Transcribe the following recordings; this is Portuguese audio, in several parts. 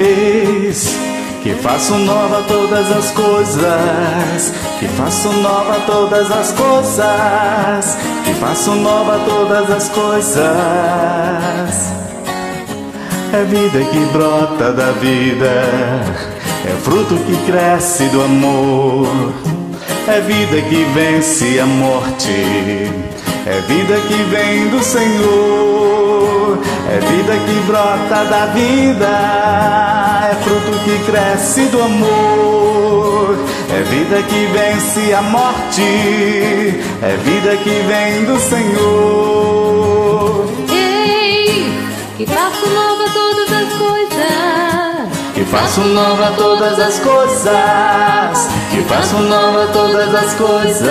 Eis que faço nova todas as coisas, que faço nova todas as coisas, que faço nova todas as coisas. É vida que brota da vida, é fruto que cresce do amor, é vida que vence a morte, é vida que vem do Senhor, é vida que brota da vida, é fruto que cresce do amor, é vida que vence a morte, é vida que vem do Senhor. Ei, que faço nova todas as coisas, que faço nova todas as coisas, que faço nova todas as coisas.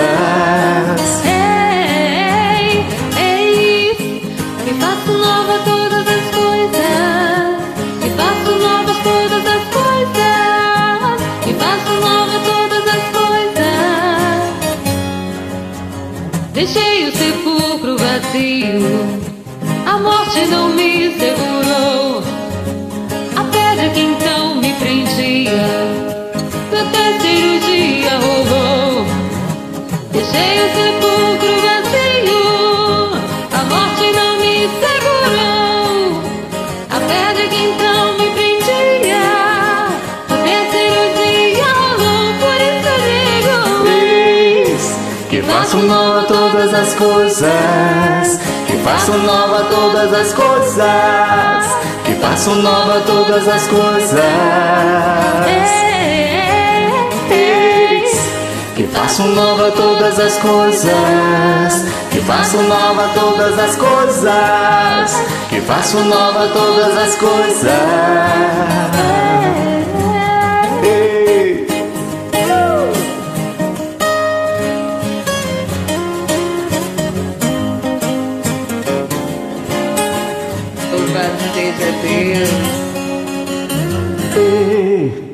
Que faço nova todas as coisas, que faço novas todas as coisas, que faço nova todas as coisas. Deixei o sepulcro vazio, a morte não me segurou, a pedra que então me prendia, no terceiro dia rolou. Deixei o sepulcro vazio, a morte não me segurou, a pedra que então me prendia, no terceiro dia rolou. Por isso eu digo: Eis que faço nova todas as coisas, que faço nova todas as coisas, que faço nova todas as coisas. Eis que faço nova todas as coisas, que faço nova todas as coisas, que faço nova todas as coisas. Ei. Louvado seja Deus. Ei.